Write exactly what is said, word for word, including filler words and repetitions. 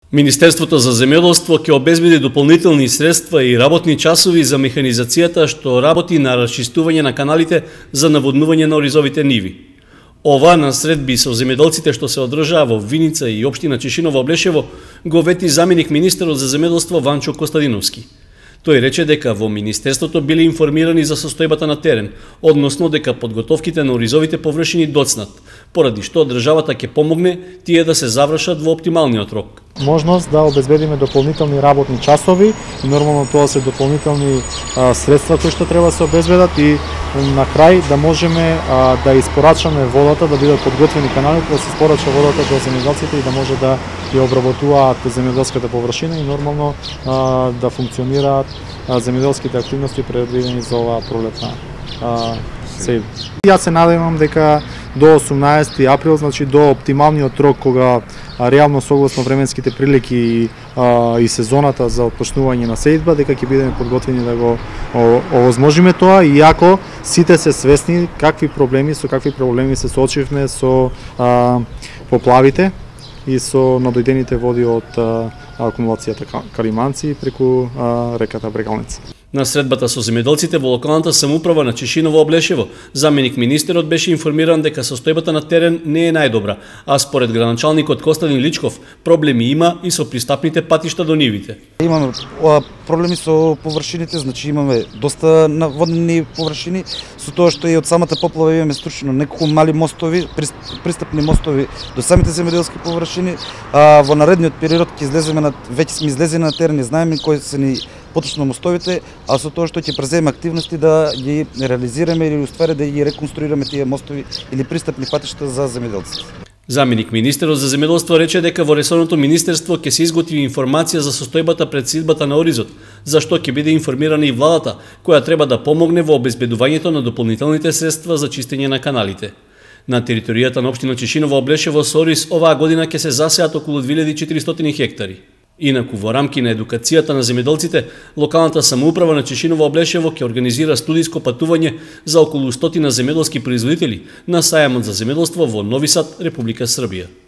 Министерството за земјоделство ќе обезбеди дополнителни средства и работни часови за механизацијата што работи на расчистување на каналите за наводнување на оризовите ниви. Ова на средби со земјоделците што се одржаа во Виница и општина Чешиново Облешево го вети заменик министерот за земјоделство Ванчо Костадиновски. Тој рече дека во Министерството биле информирани за состојбата на терен, односно дека подготовките на оризовите површини доцнат, поради што државата ќе помогне тие да се завршат во оптималниот рок. Можност да обезбедиме дополнителни работни часови и нормално тоа се дополнителни а, средства кои што треба да се обезбедат и на крај да можеме а, да испорачаме водата, да бидат подготвени каналите, да се испорача водата до земјоделците и да може да ја обработуваат земјоделската површина и нормално а, да функционираат а, земјоделските активности предвидени за оваа пролетна сејба. Јас се надевам дека до осумнаесети април, значи до оптималниот рок кога а, реално согласно временските прилики и, а, и сезоната за отпочнување на сејдба, дека ќе бидеме подготвени да го овозможиме тоа, иако сите се свесни какви проблеми, со какви проблеми се соочивме со а, поплавите и со надојдените води од а, акумулацијата Калиманци преку а, реката Брегалница. На средбата со земјоделците во локалната самоуправа на Чешиново Облешево, заменик министерот беше информиран дека состојбата на терен не е најдобра, а според градоначалникот Костадин Личков проблеми има и со пристапните патишта до нивите. Имаме проблеми со површините, значи имаме доста наводнени површини, со тоа што и од самата поплава имаме струшено неколку мали мостови, пристапни мостови до самите земјоделски површини. А во наредниот период ќе излеземе на веќе сме излезени на терен и знаеме кои се ни поточно мостовите, а со тоа што ќе преземе активности да ги реализираме или уствари да ги реконструираме тие мостови или пристапни патишта за земјоделците. Заменик министерот за земјоделство рече дека во ресорното министерство ќе се изготви информација за состојбата пред сејдбата на оризот, за што ќе биде информирана и владата, која треба да помогне во обезбедувањето на дополнителните средства за чистење на каналите. На територијата на општина Чешиново Облешево со ориз оваа година ќе се засеат околу две илјади и четиристотини хектари. Инаку во рамки на едукацијата на земјоделците, локалната самоуправа на Чешиново Облешево ќе организира студиско патување за околу стотина земјоделски производители на сајамот за земјоделство во Нови Сад, Република Србија.